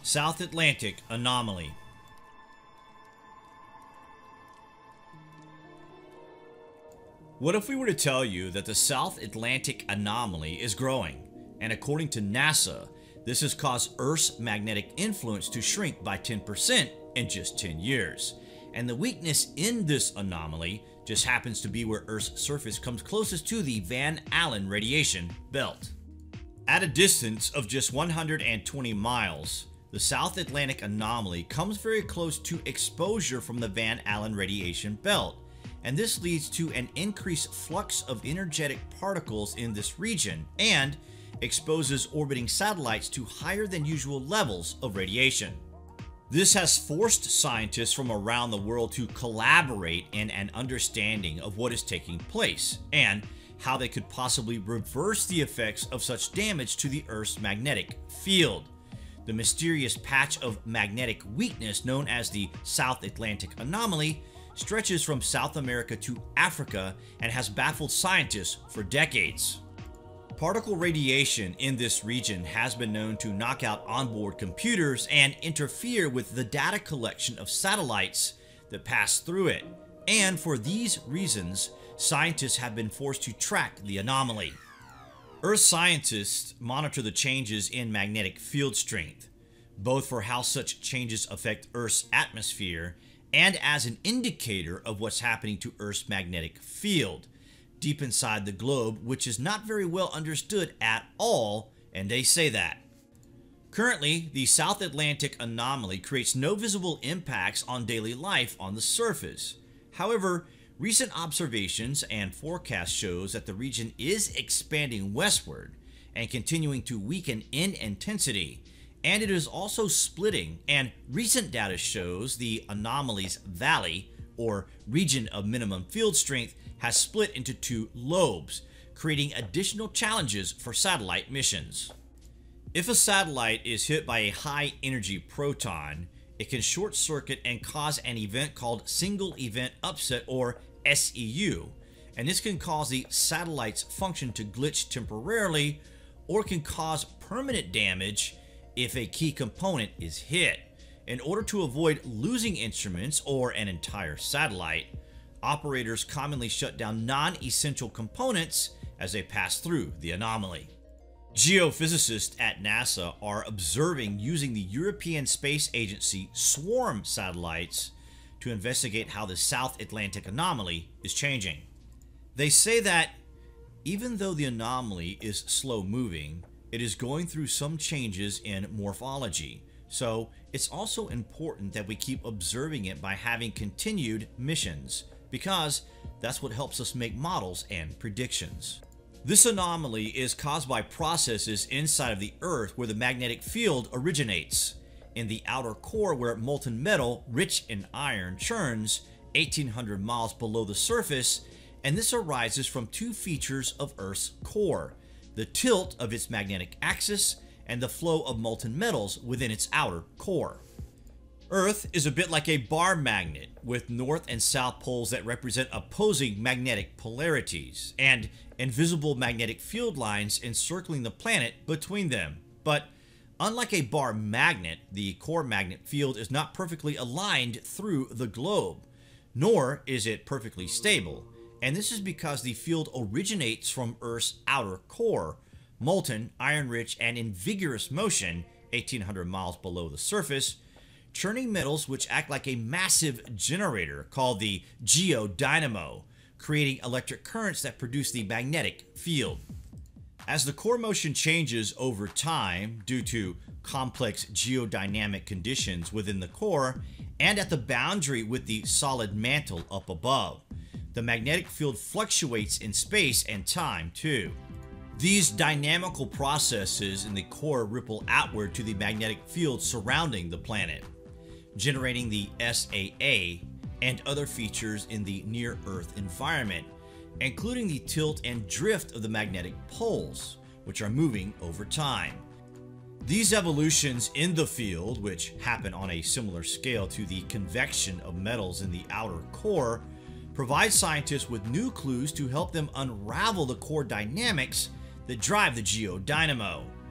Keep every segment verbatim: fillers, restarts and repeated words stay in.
South Atlantic Anomaly. What if we were to tell you that the South Atlantic Anomaly is growing, and according to NASA, this has caused Earth's magnetic influence to shrink by ten percent in just ten years, and the weakness in this anomaly just happens to be where Earth's surface comes closest to the Van Allen radiation belt. At a distance of just one hundred twenty miles, the South Atlantic Anomaly comes very close to exposure from the Van Allen radiation belt, and this leads to an increased flux of energetic particles in this region and exposes orbiting satellites to higher than usual levels of radiation. This has forced scientists from around the world to collaborate in an understanding of what is taking place and how they could possibly reverse the effects of such damage to the Earth's magnetic field. The mysterious patch of magnetic weakness known as the South Atlantic Anomaly stretches from South America to Africa and has baffled scientists for decades. Particle radiation in this region has been known to knock out onboard computers and interfere with the data collection of satellites that pass through it, and for these reasons, scientists have been forced to track the anomaly. Earth scientists monitor the changes in magnetic field strength, both for how such changes affect Earth's atmosphere and as an indicator of what's happening to Earth's magnetic field deep inside the globe, which is not very well understood at all, and they say that. Currently, the South Atlantic Anomaly creates no visible impacts on daily life on the surface. However, recent observations and forecast shows that the region is expanding westward and continuing to weaken in intensity, and it is also splitting, and recent data shows the anomaly's valley, or region of minimum field strength, has split into two lobes, creating additional challenges for satellite missions. If a satellite is hit by a high-energy proton, it can short-circuit and cause an event called single event upset, or S E U, and this can cause the satellite's function to glitch temporarily or can cause permanent damage if a key component is hit. In order to avoid losing instruments or an entire satellite, operators commonly shut down non-essential components as they pass through the anomaly. Geophysicists at NASA are observing using the European Space Agency swarm satellites to investigate how the South Atlantic Anomaly is changing. They say that even though the anomaly is slow moving, it is going through some changes in morphology, so it's also important that we keep observing it by having continued missions, because that's what helps us make models and predictions. This anomaly is caused by processes inside of the Earth where the magnetic field originates, in the outer core where molten metal rich in iron churns eighteen hundred miles below the surface, and this arises from two features of Earth's core: the tilt of its magnetic axis and the flow of molten metals within its outer core. Earth is a bit like a bar magnet with north and south poles that represent opposing magnetic polarities and invisible magnetic field lines encircling the planet between them. But unlike a bar magnet, the core magnet field is not perfectly aligned through the globe, nor is it perfectly stable, and this is because the field originates from Earth's outer core, molten, iron-rich, and in vigorous motion eighteen hundred miles below the surface, churning metals which act like a massive generator called the geodynamo, creating electric currents that produce the magnetic field. As the core motion changes over time due to complex geodynamic conditions within the core and at the boundary with the solid mantle up above, the magnetic field fluctuates in space and time too. These dynamical processes in the core ripple outward to the magnetic field surrounding the planet, generating the S A A and other features in the near-Earth environment, including the tilt and drift of the magnetic poles, which are moving over time. These evolutions in the field, which happen on a similar scale to the convection of metals in the outer core, provide scientists with new clues to help them unravel the core dynamics that drive the geodynamo.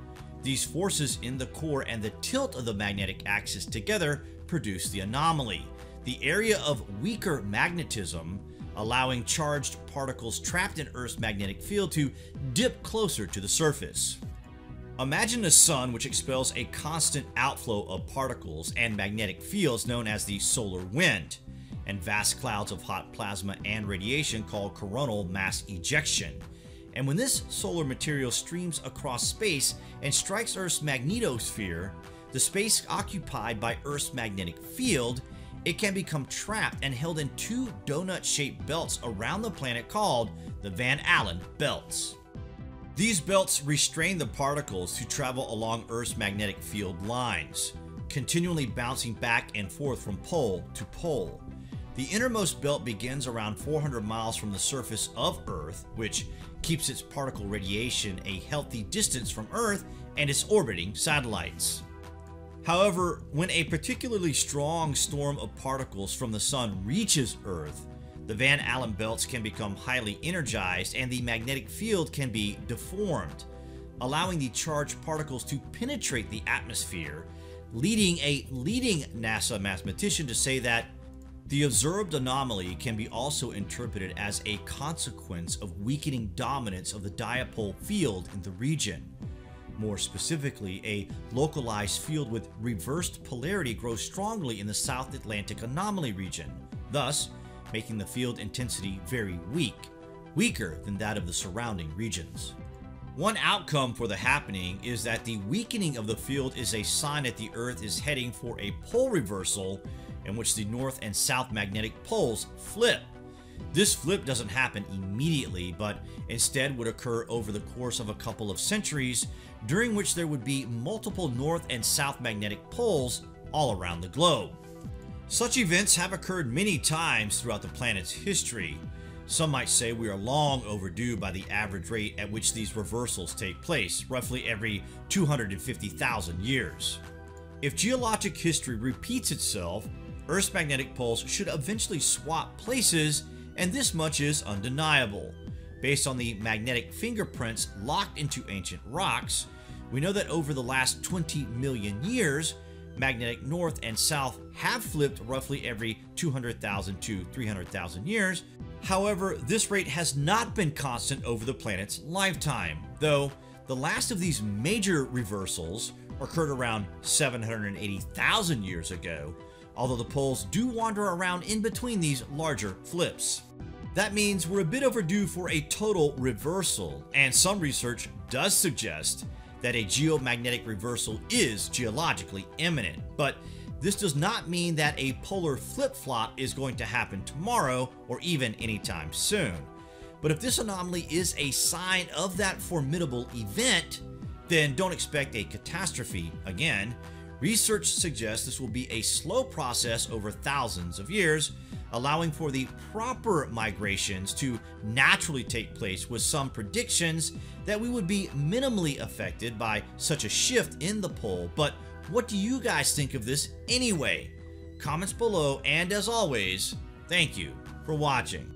These forces in the core and the tilt of the magnetic axis together produce the anomaly, the area of weaker magnetism, allowing charged particles trapped in Earth's magnetic field to dip closer to the surface. Imagine the sun, which expels a constant outflow of particles and magnetic fields known as the solar wind, and vast clouds of hot plasma and radiation called coronal mass ejection. And when this solar material streams across space and strikes Earth's magnetosphere, the space occupied by Earth's magnetic field, it can become trapped and held in two donut-shaped belts around the planet called the Van Allen belts. These belts restrain the particles to travel along Earth's magnetic field lines, continually bouncing back and forth from pole to pole. The innermost belt begins around four hundred miles from the surface of Earth, which keeps its particle radiation a healthy distance from Earth and its orbiting satellites. However, when a particularly strong storm of particles from the Sun reaches Earth, the Van Allen belts can become highly energized and the magnetic field can be deformed, allowing the charged particles to penetrate the atmosphere, leading a leading NASA mathematician to say that the observed anomaly can be also interpreted as a consequence of weakening dominance of the dipole field in the region. More specifically, a localized field with reversed polarity grows strongly in the South Atlantic Anomaly region, thus making the field intensity very weak, weaker than that of the surrounding regions. One outcome for the happening is that the weakening of the field is a sign that the Earth is heading for a pole reversal in which the north and south magnetic poles flip. This flip doesn't happen immediately, but instead would occur over the course of a couple of centuries, during which there would be multiple north and south magnetic poles all around the globe. Such events have occurred many times throughout the planet's history. Some might say we are long overdue by the average rate at which these reversals take place, roughly every two hundred fifty thousand years. If geologic history repeats itself, Earth's magnetic poles should eventually swap places, and this much is undeniable. Based on the magnetic fingerprints locked into ancient rocks, we know that over the last twenty million years, magnetic north and south have flipped roughly every two hundred thousand to three hundred thousand years. However, this rate has not been constant over the planet's lifetime, though the last of these major reversals occurred around seven hundred eighty thousand years ago, although the poles do wander around in between these larger flips. That means we're a bit overdue for a total reversal, and some research does suggest that a geomagnetic reversal is geologically imminent, but this does not mean that a polar flip-flop is going to happen tomorrow or even anytime soon. But if this anomaly is a sign of that formidable event, then don't expect a catastrophe again. Research suggests this will be a slow process over thousands of years, allowing for the proper migrations to naturally take place, with some predictions that we would be minimally affected by such a shift in the pole. But what do you guys think of this anyway? Comments below, and as always, thank you for watching.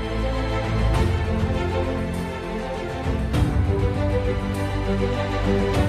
We'll be right back.